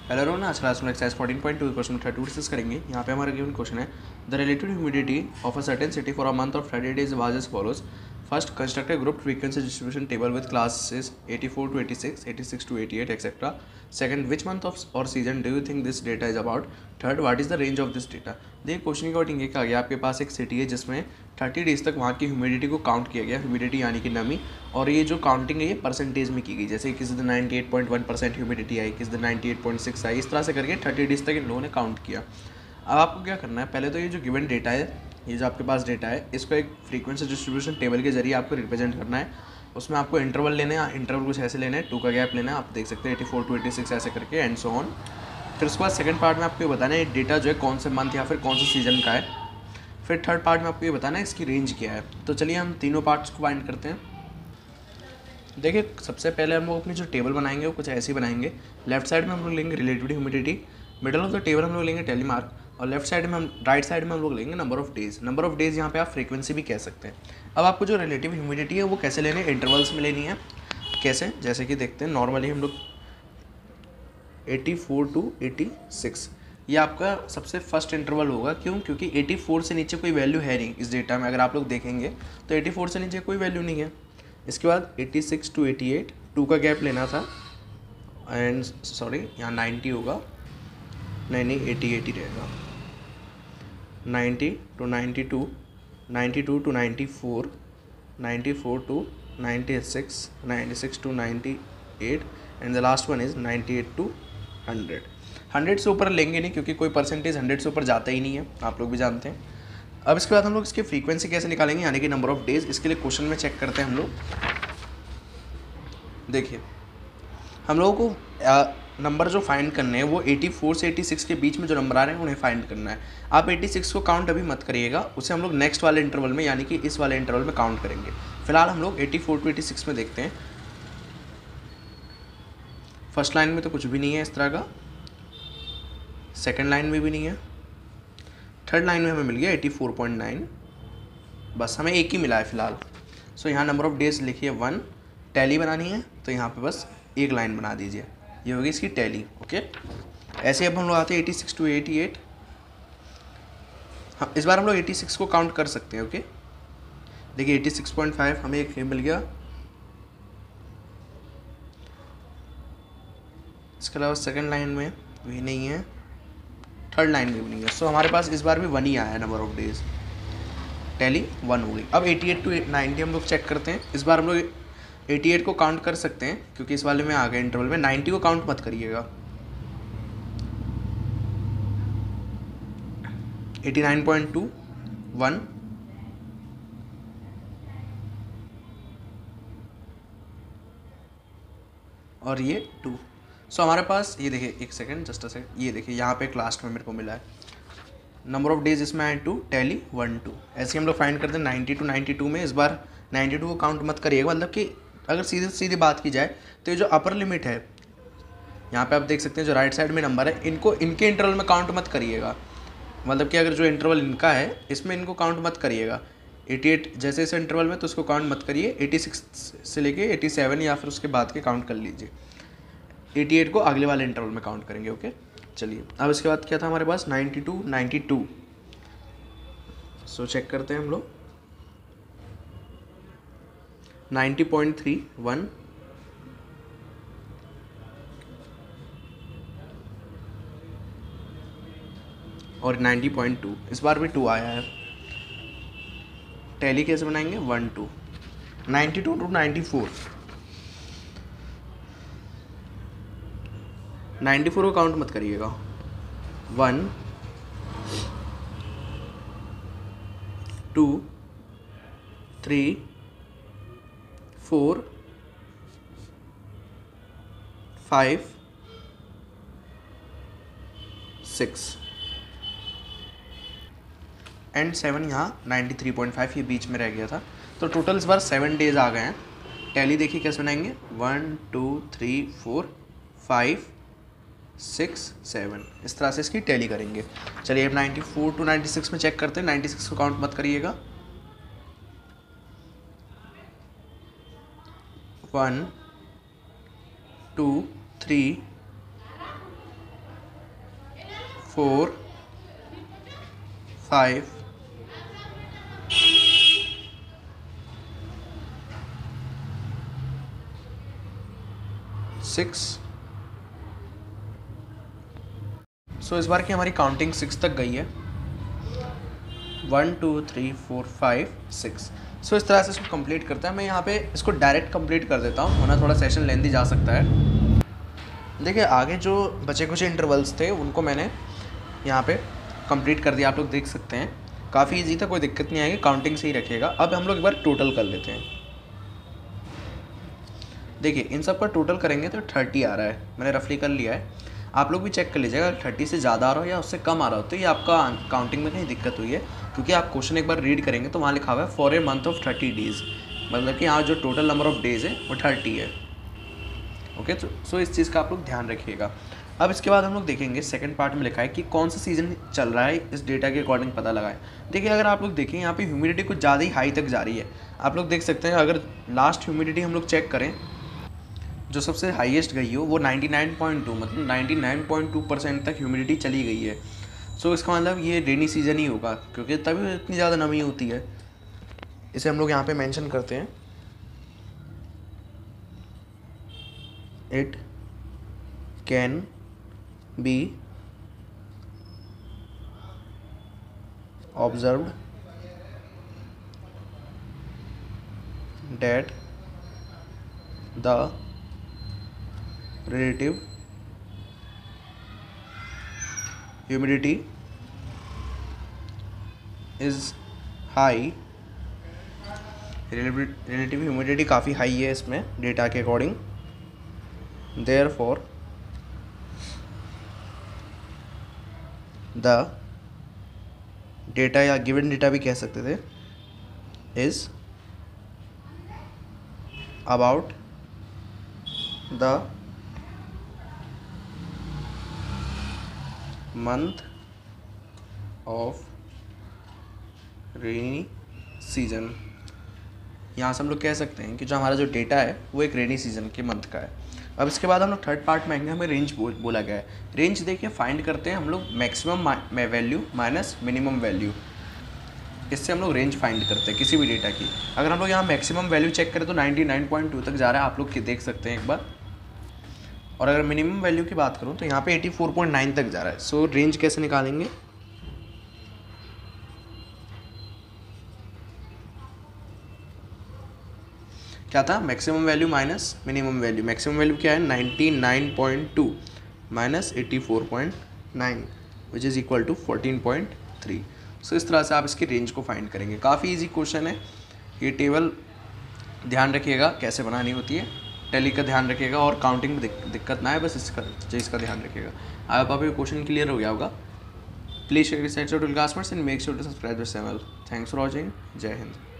Hello Rohan, आज class में exercise 14.2 question 32 discuss करेंगे। यहाँ पे हमारा गिवन क्वेश्चन है the relative humidity of a certain city for a month of 30 days was as follows. First, construct a group frequency distribution table with classes 84 to 86, 86 to 88 etcetera. Second, which month of or season do you think this data is about. Third, what is the range of this data. देखिए question के according ये कहा गया आपके पास एक city है जिसमें 30 days तक वहाँ की ह्यूमिडिटी को काउंट किया गया, ह्यूमिडिटी यानी कि नमी, और ये जो काउंटिंग है ये परसेंटेज में की गई। जैसे किसी दिन 98.1% ह्यूमिडिटी आई, किसी दिन 98.6 आई, इस तरह से करके 30 डेज तक इन लोगों ने काउंट किया। अब आपको क्या करना है, पहले तो ये जो गिवन डेटा है, ये जो आपके पास डेटा है, इसको एक फ्रीक्वेंसी डिस्ट्रीब्यूशन टेबल के जरिए आपको रिप्रेजेंट करना है। उसमें आपको इंटरवल लेने हैं, इंटरवल कुछ ऐसे लेना है, 2 का गैप लेना है, आप देख सकते हैं 84 to 86 ऐसे करके एंड सो ऑन। फिर उसके बाद सेकंड पार्ट में आपको ये बताना है डेटा जो है कौन से मंथ या फिर कौन से सीजन का है। फिर थर्ड पार्ट में आपको ये बताना है इसकी रेंज क्या है। तो चलिए हम तीनों पार्ट्स को फाइंड करते हैं। देखिए सबसे पहले हम लोग अपनी जो टेबल बनाएंगे वो कुछ ऐसी बनाएंगे। लेफ्ट साइड में हम लोग लेंगे relative humidity, middle of the table हम लोग लेंगे टेली मार्क, और लेफ्ट साइड में हम राइट साइड में हम लोग लेंगे number of days. Number of days यहाँ पे आप फ्रीक्वेंसी भी कह सकते हैं। अब आपको जो रिलेटिव ह्यूमिडिटी है वो कैसे लेनी है, इंटरवल्स में लेनी है। कैसे, जैसे कि देखते हैं नॉर्मली हम लोग 84 to 86 ये आपका सबसे फर्स्ट इंटरवल होगा। क्यों? क्योंकि 84 से नीचे कोई वैल्यू है नहीं इस डेटा में। अगर आप लोग देखेंगे तो 84 से नीचे कोई वैल्यू नहीं है। इसके बाद 86 to 88, 2 का गैप लेना था, एंड सॉरी यहाँ 90 होगा, नहीं 80 रहेगा। 90 to 92, 92 to 94, 94 to 96, 96 to 98, and the last one is 98 to 100। 100 से ऊपर लेंगे नहीं क्योंकि कोई परसेंटेज 100 से ऊपर जाता ही नहीं है, आप लोग भी जानते हैं। अब इसके बाद हम लोग इसकी फ्रीक्वेंसी कैसे निकालेंगे, यानी कि नंबर ऑफ डेज। इसके लिए क्वेश्चन में चेक करते हैं हम लोग। देखिए हम लोगों को नंबर जो फाइंड करने हैं वो 84 से 86 के बीच में जो नंबर आ रहे हैं उन्हें फाइंड करना है। आप 86 को काउंट अभी मत करिएगा, उसे हम लोग नेक्स्ट वाले इंटरवल में यानी कि इस वाले इंटरवल में काउंट करेंगे। फिलहाल हम लोग 84 to 86 में देखते हैं। फर्स्ट लाइन में तो कुछ भी नहीं है इस तरह का, सेकेंड लाइन में भी नहीं है, थर्ड लाइन में हमें मिल गया 84.9, बस हमें एक ही मिला है फिलहाल। सो यहाँ नंबर ऑफ डेज लिखिए 1, टैली बनानी है तो यहाँ पे बस एक लाइन बना दीजिए, ये होगी इसकी टैली। ओके, ऐसे अब हम लोग आते हैं 86 to 88। हाँ, इस बार हम लोग 86 को काउंट कर सकते हैं। ओके, देखिए 86.5 हमें एक मिल गया। इसके अलावा सेकेंड लाइन में भी नहीं है, थर्ड लाइन में भी नहीं है। सो हमारे पास इस बार भी 1 ही आया है नंबर ऑफ डेज, टैली 1 हो गई। अब 88 to 90 हम लोग चेक करते हैं। इस बार हम लोग 88 को काउंट कर सकते हैं क्योंकि इस वाले में आ गए इंटरवल में। 90 को काउंट मत करिएगा। 89.2, 1, और ये 2। सो हमारे पास ये देखिए, एक सेकेंड, जस्ट अ सेकेंड, ये देखिए यहाँ पे एक लास्ट में मेरे को मिला है नंबर ऑफ डेज, इसमें आए 2, टैली 1, 2। ऐसे ही हम लोग फाइंड करते हैं 90 to 92 में। इस बार 92 को काउंट मत करिएगा, मतलब कि अगर सीधी सीधी बात की जाए तो ये जो अपर लिमिट है यहाँ पे आप देख सकते हैं जो राइट साइड में नंबर है, इनको इनके इंटरवल में काउंट मत करिएगा। मतलब कि अगर जो इंटरवल इनका है इसमें इनको काउंट मत करिएगा। 88 जैसे इस इंटरवल में तो उसको काउंट मत करिए, 86 से लेके 87 या फिर उसके बाद के काउंट कर लीजिए। 88 को अगले वाले इंटरवल में काउंट करेंगे। ओके, चलिए अब इसके बाद क्या था हमारे पास 92, 92। सो चेक करते हैं हम लोग 90.3, 1, और 90.2, इस बार भी 2 आया है। टैली कैसे बनाएंगे, 1, 2, 92 to 94। 94 को काउंट मत करिएगा, 1, 2, 3, 4, 5, 6 एंड 7। यहाँ 93.5 ये बीच में रह गया था। तो टोटल इस बार 7 डेज आ गए हैं। टैली देखिए कैसे बनाएंगे, 1, 2, 3, 4, 5, 6, 7, इस तरह से इसकी टैली करेंगे। चलिए अब 94 to 96 में चेक करते हैं। 96 को काउंट मत करिएगा, 1, 2, 3, 4 5 6। सो इस बार की हमारी काउंटिंग 6 तक गई है। 1 2 3 4 5 6। सो इस तरह से इसको कंप्लीट करता है। मैं यहाँ पे इसको डायरेक्ट कंप्लीट कर देता हूँ, वरना थोड़ा सेशन लेंदी जा सकता है। देखिए आगे जो बचे कुछ इंटरवल्स थे उनको मैंने यहाँ पे कंप्लीट कर दिया, आप लोग देख सकते हैं। काफ़ी इजी था, कोई दिक्कत नहीं आएगी, काउंटिंग से ही रखिएगा। अब हम लोग एक बार टोटल कर लेते हैं। देखिए इन सब का टोटल करेंगे तो 30 आ रहा है, मैंने रफली कर लिया है। आप लोग भी चेक कर लीजिएगा, 30 से ज़्यादा आ रहा हो या उससे कम आ रहा हो तो ये आपका काउंटिंग में कहीं दिक्कत हुई है, क्योंकि आप क्वेश्चन एक बार रीड करेंगे तो वहाँ लिखा हुआ है for a month of 30 days, मतलब कि यहाँ जो टोटल नंबर ऑफ डेज़ है वो 30 है। ओके, सो इस चीज़ का आप लोग ध्यान रखिएगा। अब इसके बाद हम लोग देखेंगे सेकंड पार्ट में लिखा है कि कौन सा सीज़न चल रहा है, इस डेटा के अकॉर्डिंग पता लगाएं। देखिए अगर आप लोग देखें यहाँ पे ह्यूमिडिटी कुछ ज़्यादा ही हाई तक जा रही है, आप लोग देख सकते हैं। अगर लास्ट ह्यूमिडिटी हम लोग चेक करें जो सबसे हाईएस्ट गई हो वो 99.2, मतलब 99.2% तक ह्यूमिडिटी चली गई है। सो इसका मतलब ये रेनी सीज़न ही होगा, क्योंकि तभी इतनी ज़्यादा नमी होती है। इसे हम लोग यहाँ पे मेंशन करते हैं। It can be observed that the relative humidity is high। relative humidity काफ़ी हाई है इसमें डेटा के अकॉर्डिंग। therefore the data या given data भी कह सकते थे is about the month of rainy season. यहाँ से हम लोग कह सकते हैं कि जो हमारा जो डेटा है वो एक रेनी सीजन के मंथ का है। अब इसके बाद हम लोग थर्ड पार्ट में आएंगे, हमें रेंज बोला गया है। रेंज देखिए फाइंड करते हैं हम लोग maximum value minus minimum value, इससे हम लोग रेंज फाइंड करते हैं किसी भी डेटा की। अगर हम लोग यहाँ मैक्सिमम वैल्यू चेक करें तो 99.2 तक जा रहा है, आप लोग देख सकते हैं एक बार। और अगर मिनिमम वैल्यू की बात करूँ तो यहाँ पे 84.9 तक जा रहा है। सो रेंज कैसे निकालेंगे, क्या था maximum value minus minimum value. Maximum value क्या है 99.2 minus 84.9 which is equal to 14.3। So इस तरह से आप इसकी रेंज को फाइंड करेंगे। काफ़ी इजी क्वेश्चन है ये। टेबल ध्यान रखिएगा कैसे बनानी होती है, टैली का ध्यान रखिएगा और काउंटिंग में दिक्कत ना है, बस इसका ध्यान रखिएगा। आप अभी क्वेश्चन क्लियर हो गया होगा। Please share this video to classmates and make sure to subscribe this channel. Thanks for watching. जय हिंद।